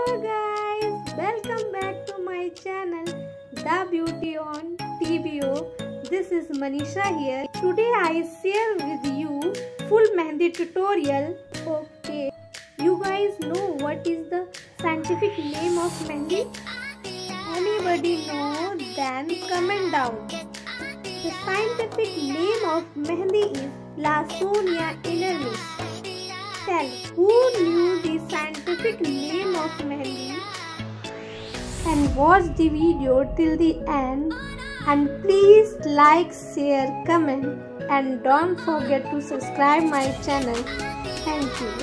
Hello guys, welcome back to my channel The BeautyOn TBO. This is Manisha here. Today I share with you full mehndi tutorial. Okay, you guys know what is the scientific name of mehndi? Anybody know? Then comment down. The scientific name of mehndi is Lawsonia elegans. Tell who knew the scientific name of mehndi? And watch the video till the end. And please like, share, comment, and don't forget to subscribe my channel. Thank you.